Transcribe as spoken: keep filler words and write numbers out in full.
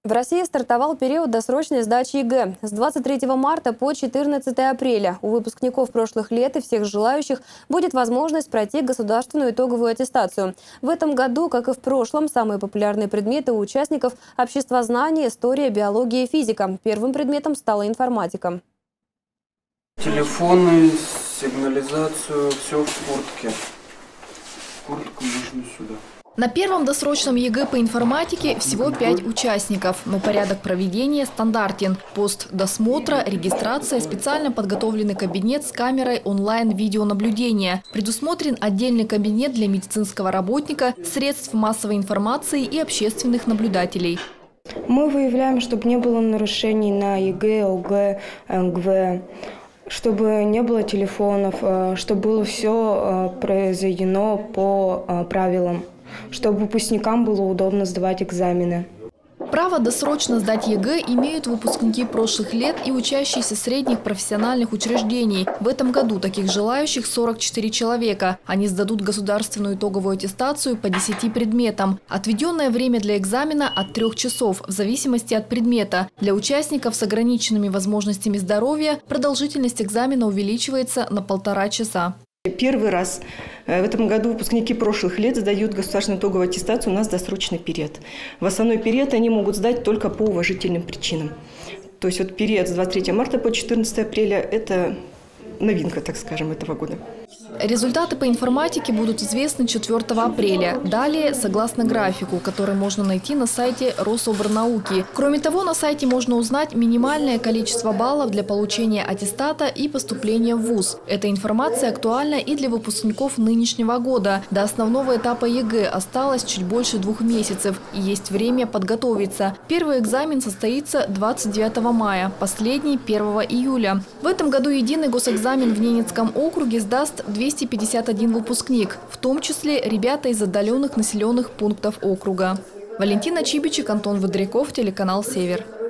В России стартовал период досрочной сдачи ЕГЭ. С двадцать третьего марта по четырнадцатое апреля у выпускников прошлых лет и всех желающих будет возможность пройти государственную итоговую аттестацию. В этом году, как и в прошлом, самые популярные предметы у участников – обществознание, история, биология и физика. Первым предметом стала информатика. Телефоны, сигнализацию, все в куртке. Куртку можно сюда. На первом досрочном ЕГЭ по информатике всего пять участников, но порядок проведения стандартен. Пост досмотра, регистрация, специально подготовленный кабинет с камерой онлайн-видеонаблюдения. Предусмотрен отдельный кабинет для медицинского работника, средств массовой информации и общественных наблюдателей. Мы выявляем, чтобы не было нарушений на ЕГЭ, ОГЭ, МГВ, чтобы не было телефонов, чтобы было все произведено по правилам, чтобы выпускникам было удобно сдавать экзамены. Право досрочно сдать ЕГЭ имеют выпускники прошлых лет и учащиеся средних профессиональных учреждений. В этом году таких желающих сорок четыре человека. Они сдадут государственную итоговую аттестацию по десяти предметам. Отведенное время для экзамена от трех часов, в зависимости от предмета. Для участников с ограниченными возможностями здоровья продолжительность экзамена увеличивается на полтора часа. Первый раз в этом году выпускники прошлых лет сдают государственную итоговую аттестацию у нас досрочный период. В основной период они могут сдать только по уважительным причинам. То есть вот период с двадцать третьего марта по четырнадцатое апреля – это новинка, так скажем, этого года. Результаты по информатике будут известны четвёртого апреля. Далее, согласно графику, который можно найти на сайте Рособорнауки. Кроме того, на сайте можно узнать минимальное количество баллов для получения аттестата и поступления в вуз. Эта информация актуальна и для выпускников нынешнего года. До основного этапа ЕГЭ осталось чуть больше двух месяцев, и есть время подготовиться. Первый экзамен состоится двадцать девятого мая, последний – первого июля. В этом году единый госэкзамен в Ненецком округе сдаст двести пятьдесят один выпускник, в том числе ребята из отдаленных населенных пунктов округа. Валентина Чибичек, Антон Водряков, телеканал «Север».